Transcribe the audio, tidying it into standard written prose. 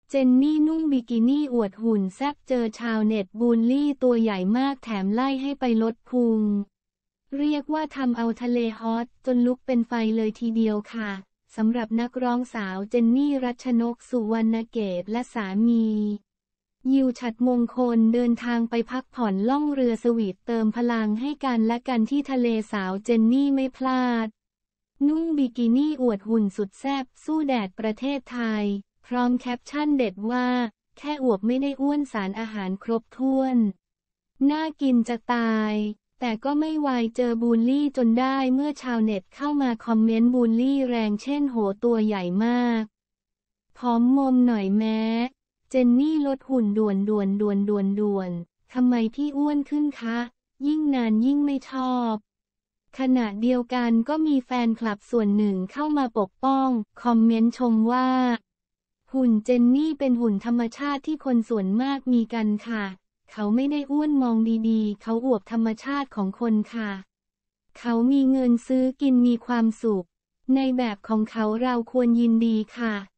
เจนนี่นุ่งบิกินี่อวดหุ่นแซ่บเจอชาวเน็ตบูลลี่ตัวใหญ่มากแถมไล่ให้ไปลดพุงเรียกว่าทำเอาทะเลฮอตจนลุกเป็นไฟเลยทีเดียวค่ะสำหรับนักร้องสาวเจนนี่รัชนกสุวรรณเกตและสามียิวฉัตรมงคลเดินทางไปพักผ่อนล่องเรือสวีทเติมพลังให้กันและกันที่ทะเลสาวเจนนี่ไม่พลาดนุ่งบิกินี่อวดหุ่นสุดแซ่บสู้แดดประเทศไทยพร้อมแคปชั่นเด็ดว่าแค่อวบไม่ได้อ้วนสารอาหารครบถ้วนน่ากินจะตายแต่ก็ไม่วายเจอบูลลี่จนได้เมื่อชาวเน็ตเข้ามาคอมเมนต์บูลลี่แรงเช่นโหตัวใหญ่มากผอมมมหน่อยแม้เจนนี่ลดหุ่นด่วนทำไมพี่อ้วนขึ้นคะยิ่งนานยิ่งไม่ชอบขณะเดียวกันก็มีแฟนคลับส่วนหนึ่งเข้ามาปกป้องคอมเมนต์ชมว่าหุ่นเจนนี่เป็นหุ่นธรรมชาติที่คนส่วนมากมีกันค่ะเขาไม่ได้อ้วนมองดีๆเขาอวบธรรมชาติของคนค่ะเขามีเงินซื้อกินมีความสุขในแบบของเขาเราควรยินดีค่ะ